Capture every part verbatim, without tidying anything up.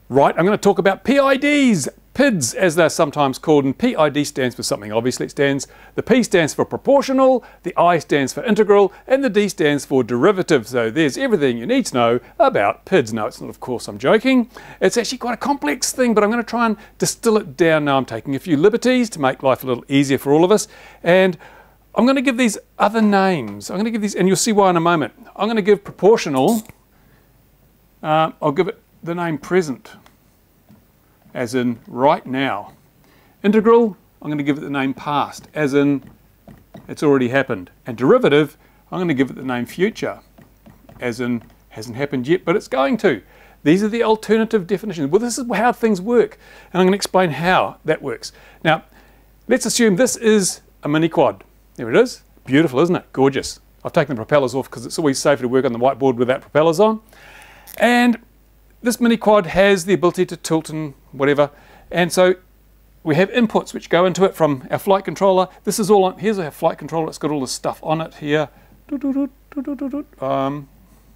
Right, I'm going to talk about P I Ds, P I Ds as they're sometimes called, and P I D stands for something. Obviously it stands, the P stands for proportional, the I stands for integral, and the D stands for derivative. So there's everything you need to know about P I Ds. No, it's not, of course, I'm joking. It's actually quite a complex thing, but I'm going to try and distill it down now. I'm taking a few liberties to make life a little easier for all of us. And I'm going to give these other names. I'm going to give these, and you'll see why in a moment. I'm going to give proportional, uh, I'll give it the name present, as in right now. Integral, I'm going to give it the name past, as in it's already happened. And derivative, I'm going to give it the name future, as in hasn't happened yet, but it's going to. These are the alternative definitions. Well, this is how things work, and I'm going to explain how that works. Now, let's assume this is a mini quad. There it is. Beautiful, isn't it? Gorgeous. I've taken the propellers off because it's always safer to work on the whiteboard without propellers on. And this mini quad has the ability to tilt and whatever, and so we have inputs which go into it from our flight controller. This is all on, here's our flight controller, it's got all this stuff on it here. Um,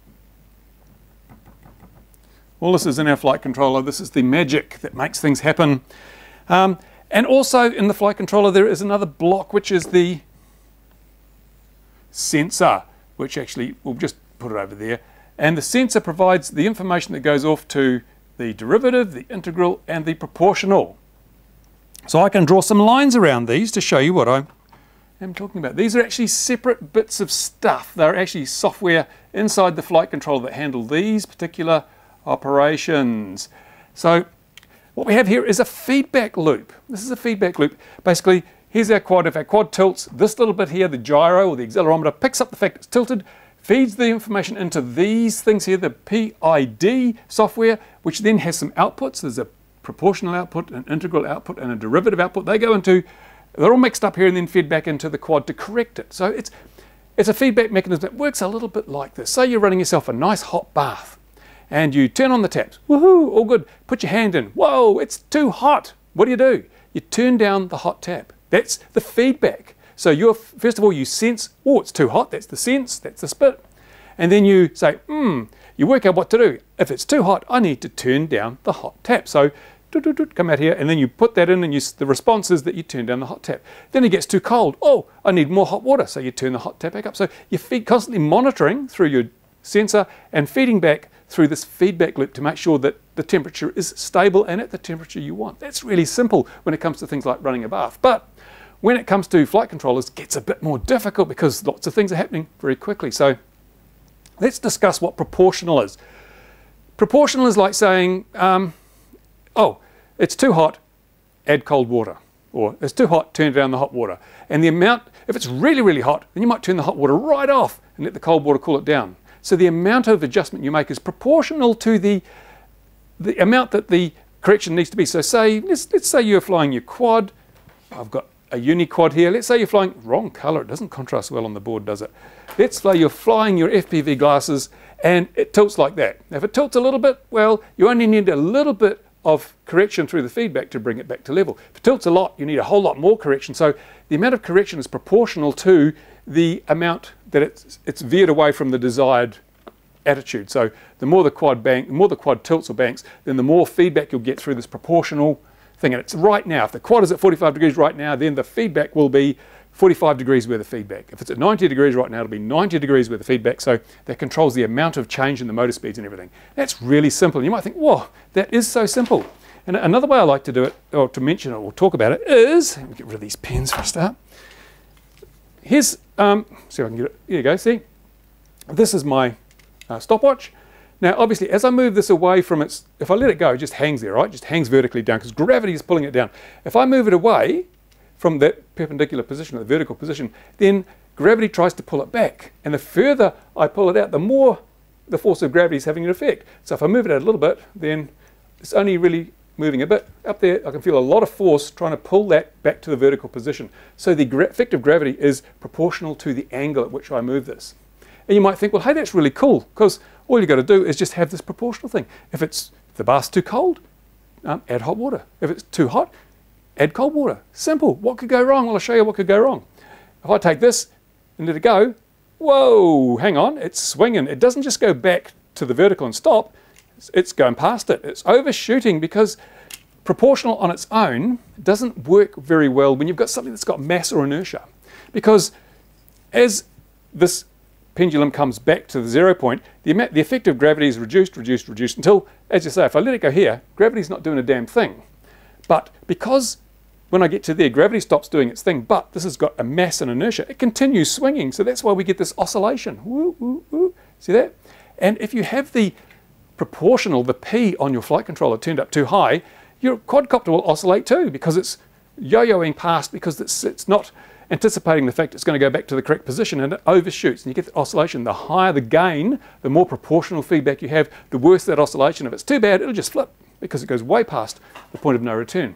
all this is in our flight controller. This is the magic that makes things happen. Um, and also in the flight controller there is another block which is the sensor, which actually, we'll just put it over there. And the sensor provides the information that goes off to the derivative, the integral, and the proportional. So I can draw some lines around these to show you what I am talking about. These are actually separate bits of stuff. They're actually software inside the flight controller that handle these particular operations. So what we have here is a feedback loop. This is a feedback loop. Basically, here's our quad. If our quad tilts, this little bit here, the gyro or the accelerometer, picks up the fact it's tilted, feeds the information into these things here, the P I D software, which then has some outputs. There's a proportional output, an integral output, and a derivative output. They go into, they're all mixed up here and then fed back into the quad to correct it. So it's, it's a feedback mechanism that works a little bit like this. Say you're running yourself a nice hot bath and you turn on the taps. Woohoo, all good. Put your hand in. Whoa, it's too hot. What do you do? You turn down the hot tap. That's the feedback. So you're, first of all, you sense, oh, it's too hot, that's the sense, that's the spit. And then you say, hmm, you work out what to do. If it's too hot, I need to turn down the hot tap. So doo -doo -doo, come out here, and then you put that in, and you, the response is that you turn down the hot tap. Then it gets too cold. Oh, I need more hot water. So you turn the hot tap back up. So you feed constantly monitoring through your sensor and feeding back through this feedback loop to make sure that the temperature is stable and at the temperature you want. That's really simple when it comes to things like running a bath. But when it comes to flight controllers, it gets a bit more difficult because lots of things are happening very quickly. So let's discuss what proportional is. Proportional is like saying, um, oh, it's too hot, add cold water. Or it's too hot, turn down the hot water. And the amount, if it's really, really hot, then you might turn the hot water right off and let the cold water cool it down. So the amount of adjustment you make is proportional to the, the amount that the correction needs to be. So say, let's, let's say you're flying your quad. I've got a uni-quad here. Let's say you're flying, wrong color, it doesn't contrast well on the board, does it? Let's say you're flying your F P V glasses and it tilts like that. Now, if it tilts a little bit, well, you only need a little bit of correction through the feedback to bring it back to level. If it tilts a lot, you need a whole lot more correction. So the amount of correction is proportional to the amount that it's, it's veered away from the desired attitude. So the more the quad bank, the more the quad tilts or banks, then the more feedback you'll get through this proportional thing. And it's right now, if the quad is at forty-five degrees right now, then the feedback will be forty-five degrees worth of feedback. If it's at ninety degrees right now, it'll be ninety degrees worth of feedback. So that controls the amount of change in the motor speeds and everything. That's really simple. You might think, whoa, that is so simple. And another way I like to do it, or to mention it, or talk about it, is, let me get rid of these pens for a start. Here's, um, see if I can get it, here you go, see? This is my uh, stopwatch. Now, obviously, as I move this away from its, if I let it go, it just hangs there, right? It just hangs vertically down because gravity is pulling it down. If I move it away from that perpendicular position, the vertical position, then gravity tries to pull it back. And the further I pull it out, the more the force of gravity is having an effect. So if I move it out a little bit, then it's only really moving a bit. Up there, I can feel a lot of force trying to pull that back to the vertical position. So the effect of gravity is proportional to the angle at which I move this. And you might think, well, hey, that's really cool, because all you've got to do is just have this proportional thing. If it's if the bath's too cold, um, add hot water. If it's too hot, add cold water. Simple. What could go wrong? Well, I'll show you what could go wrong. If I take this and let it go, whoa, hang on, it's swinging. It doesn't just go back to the vertical and stop. it's going past it. It's overshooting because proportional on its own doesn't work very well when you've got something that's got mass or inertia. Because as this pendulum comes back to the zero point, the, the effect of gravity is reduced, reduced, reduced until, as you say, if I let it go here, gravity's not doing a damn thing. But because when I get to there, gravity stops doing its thing, but this has got a mass and inertia, it continues swinging. So that's why we get this oscillation. Woo, woo, woo. See that? And if you have the proportional, the P on your flight controller turned up too high, your quadcopter will oscillate too because it's yo-yoing past because it's, it's not anticipating the fact it's going to go back to the correct position, and it overshoots and you get the oscillation. The higher the gain, the more proportional feedback you have, the worse that oscillation. If it's too bad, it'll just flip because it goes way past the point of no return.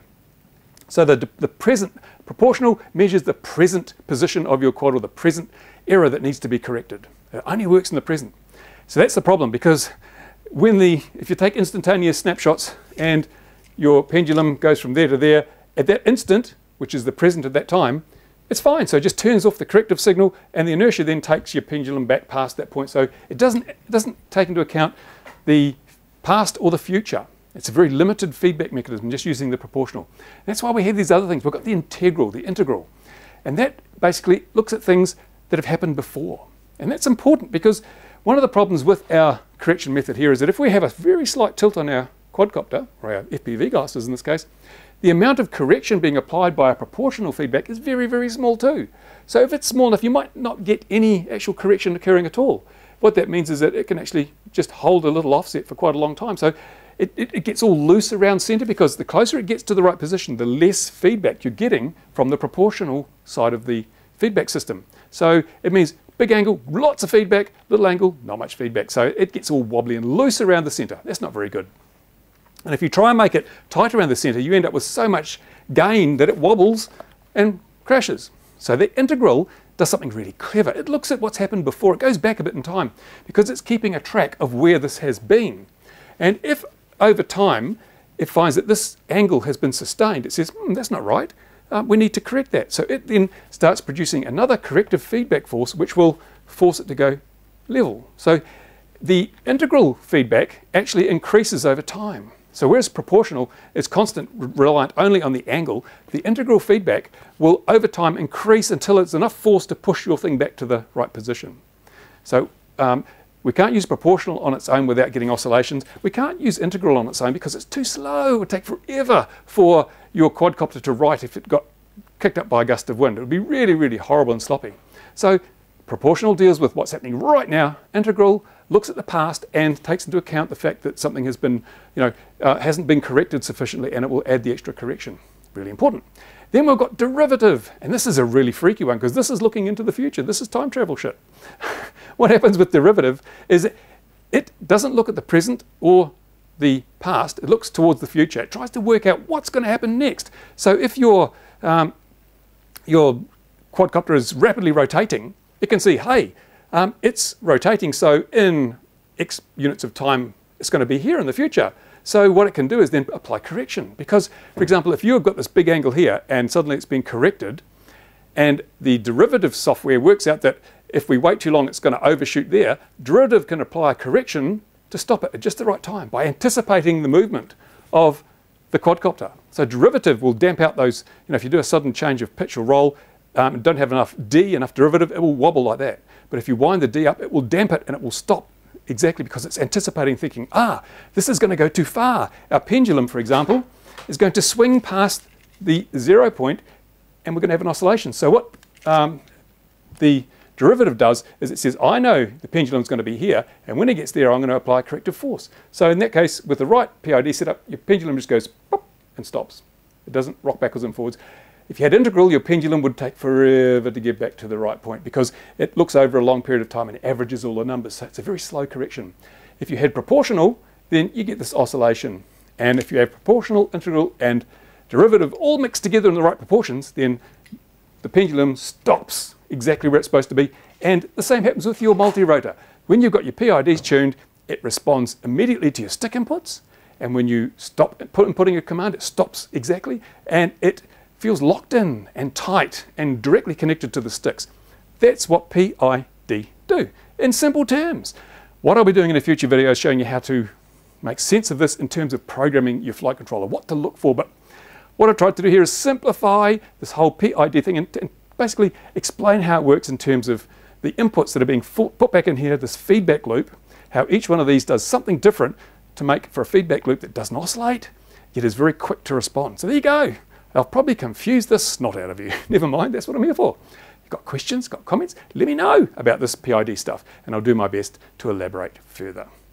So the, the present proportional measures the present position of your quad, or the present error that needs to be corrected. It only works in the present. So that's the problem, because when the, if you take instantaneous snapshots and your pendulum goes from there to there, at that instant, which is the present at that time, it's fine. So it just turns off the corrective signal, and the inertia then takes your pendulum back past that point. So it doesn't, it doesn't take into account the past or the future. It's a very limited feedback mechanism, just using the proportional. That's why we have these other things. We've got the integral, the integral. And that basically looks at things that have happened before. And that's important because one of the problems with our correction method here is that if we have a very slight tilt on our quadcopter, or our F P V glasses in this case, the amount of correction being applied by a proportional feedback is very, very small too. So if it's small enough, you might not get any actual correction occurring at all. What that means is that it can actually just hold a little offset for quite a long time. So It, it, it gets all loose around center, because the closer it gets to the right position, the less feedback you're getting from the proportional side of the feedback system. So it means big angle, lots of feedback, little angle, not much feedback. So it gets all wobbly and loose around the center. That's not very good. And if you try and make it tight around the center, you end up with so much gain that it wobbles and crashes. So the integral does something really clever. It looks at what's happened before. It goes back a bit in time because it's keeping a track of where this has been. And if over time it finds that this angle has been sustained, it says, hmm, that's not right. Uh, we need to correct that. So it then starts producing another corrective feedback force, which will force it to go level. So the integral feedback actually increases over time. So whereas proportional is constant, reliant only on the angle, the integral feedback will over time increase until it's enough force to push your thing back to the right position. So um, we can't use proportional on its own without getting oscillations. We can't use integral on its own because it's too slow. It would take forever for your quadcopter to right if it got kicked up by a gust of wind. It would be really, really horrible and sloppy. So proportional deals with what's happening right now. Integral looks at the past and takes into account the fact that something has been, you know, uh, hasn't been corrected sufficiently, and it will add the extra correction. Really important. Then we've got derivative, and this is a really freaky one because this is looking into the future. This is time travel shit. What happens with derivative is it, it doesn't look at the present or the past. It looks towards the future. It tries to work out what's going to happen next. So if your um, your quadcopter is rapidly rotating, it can see, hey, um, it's rotating, so in X units of time, it's going to be here in the future. So what it can do is then apply correction. Because, for example, if you've got this big angle here and suddenly it's been corrected, and the derivative software works out that if we wait too long, it's going to overshoot there, derivative can apply a correction to stop it at just the right time by anticipating the movement of the quadcopter. So derivative will damp out those, you know, if you do a sudden change of pitch or roll, um, and don't have enough D, enough derivative, it will wobble like that. But if you wind the D up, it will damp it and it will stop exactly because it's anticipating, thinking, ah, this is going to go too far. Our pendulum, for example, is going to swing past the zero point and we're going to have an oscillation. So what um, the derivative does is it says, I know the pendulum is going to be here, and when it gets there, I'm going to apply corrective force. So in that case, with the right P I D setup, your pendulum just goes pop and stops. It doesn't rock backwards and forwards. If you had integral, your pendulum would take forever to get back to the right point because it looks over a long period of time and averages all the numbers. So it's a very slow correction. If you had proportional, then you get this oscillation. And if you have proportional, integral, and derivative all mixed together in the right proportions, then the pendulum stops exactly where it's supposed to be. And the same happens with your multi-rotor. When you've got your P I Ds tuned, it responds immediately to your stick inputs. And when you stop put, putting a command, it stops exactly. And it feels locked in and tight and directly connected to the sticks. That's what P I D do in simple terms. What I'll be doing in a future video is showing you how to make sense of this in terms of programming your flight controller, what to look for. But what I've tried to do here is simplify this whole P I D thing and, and basically explain how it works in terms of the inputs that are being put back in here, this feedback loop, how each one of these does something different to make for a feedback loop that doesn't oscillate, yet is very quick to respond. So there you go. I'll probably confuse the snot out of you. Never mind, that's what I'm here for. You've got questions, got comments, let me know about this P I D stuff, and I'll do my best to elaborate further.